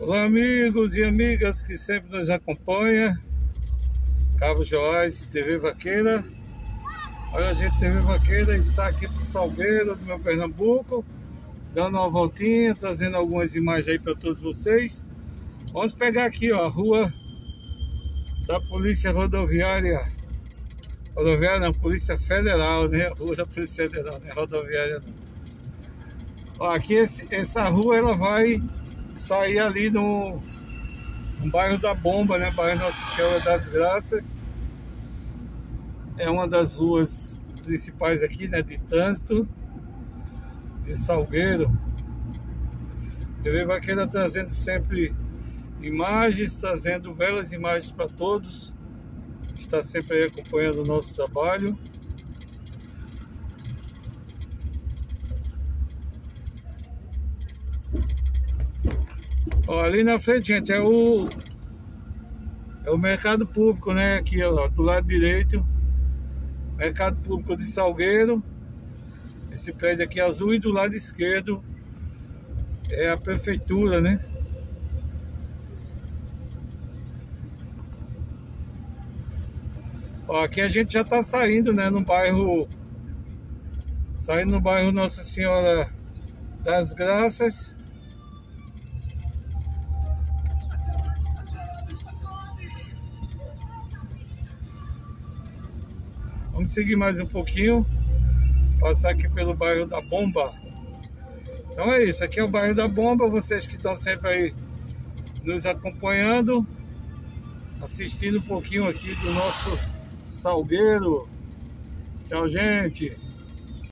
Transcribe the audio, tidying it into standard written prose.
Olá, amigos e amigas que sempre nos acompanham. Cabo Joás, TV Vaqueira. Olha, a gente, TV Vaqueira está aqui pro Salgueiro do meu Pernambuco, dando uma voltinha, trazendo algumas imagens aí para todos vocês. Vamos pegar aqui, ó, a rua da Polícia Rodoviária. Rodoviária não, Polícia Federal, né? Rua da Polícia Federal, não é rodoviária não. Ó, aqui essa rua ela vai sair ali no bairro da Bomba, né? Bairro Nossa Senhora das Graças. É uma das ruas principais aqui, né? De trânsito de Salgueiro. TV Vaqueira trazendo sempre imagens, trazendo belas imagens para todos. Está sempre aí acompanhando o nosso trabalho. Ó, ali na frente, gente, é o mercado público, né? Aqui, ó, do lado direito, mercado público de Salgueiro. Esse prédio aqui azul, e do lado esquerdo é a prefeitura, né? Ó, aqui a gente já tá saindo, né? No bairro Nossa Senhora das Graças. Vamos seguir mais um pouquinho, passar aqui pelo bairro da Bomba. Então é isso, aqui é o bairro da Bomba. Vocês que estão sempre aí nos acompanhando, assistindo um pouquinho aqui do nosso Salgueiro. Tchau, gente.